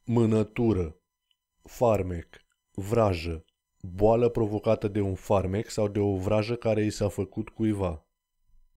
Mânătură, farmec, vrajă, boală provocată de un farmec sau de o vrajă care i s-a făcut cuiva.